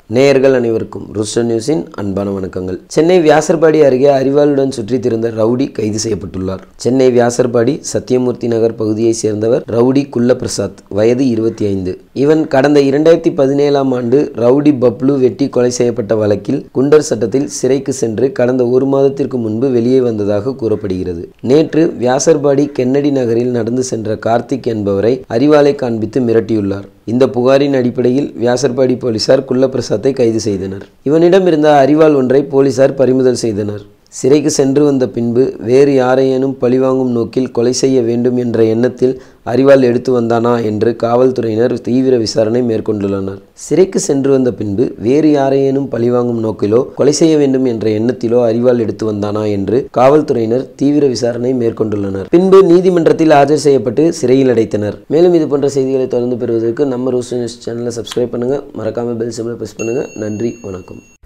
நேயர்கள் அனைவருக்கும் ரூஸ்டர் நியூஸின் அன்பான வணக்கங்கள். சென்னை வியாசர்பாடி அருகே அரிவாளுடன் சுற்றித் திரிந்த ரவுடி கைது செய்யப்பட்டுள்ளார். சென்னை வியாசர்பாடி சத்தியமூர்த்தி நகர் பகுதியைச் சேர்ந்தவர் ரவுடி குல்லபிரசாத், வயது 25. இவன் கடந்த 2017ஆம் ஆண்டு ரவுடி பப்ளு வெட்டி கொலை செய்யப்பட்ட வழக்கில் குண்டர் சட்டத்தில் சிறைக்கு சென்று கடந்த ஒரு மாதத்திற்கு முன்பு வெளியே வந்ததாக கூறப்படுகிறது. நேற்று வியாசர்பாடி கென்னடி நகரில் நடந்து சென்ற கார்த்திக் என்பவரை அரிவாளை காண்பித்து மிரட்டியுள்ளார். இந்த புகாரின் அடிப்படையில் வியாசர்பாடி போலீசார் குல்லபிரசாத்தை கைது செய்தனர். இவனிடம் இருந்த அரிவாள் ஒன்றை போலீசார் பறிமுதல் செய்தனர். சிறைக்கு சென்று வந்த பின்பு வேறு யாரையேனும் பழிவாங்கும் நோக்கில் கொலை செய்ய வேண்டும் என்ற எண்ணத்தில் அரிவாள் எடுத்து வந்தானா என்று காவல்துறையினர் தீவிர விசாரணை மேற்கொண்டுள்ளனர். சிறைக்கு சென்று வந்த பின்பு வேறு யாரையேனும் பழிவாங்கும் நோக்கிலோ கொலை செய்ய வேண்டும் என்ற எண்ணத்திலோ அரிவாள் எடுத்து வந்தானா என்று காவல்துறையினர் தீவிர விசாரணை மேற்கொண்டுள்ளனர். பின்பு நீதிமன்றத்தில் ஆஜர் செய்யப்பட்டு சிறையில் அடைத்தனர். மேலும் இது போன்ற செய்திகளை தொடர்ந்து பெறுவதற்கு நம்ம ரூஸ்டர் நியூஸ் சேனலை சப்ஸ்கிரைப் பண்ணுங்க, மறக்காம பெல் சிம்பலை பிரஸ் பண்ணுங்க. நன்றி, வணக்கம்.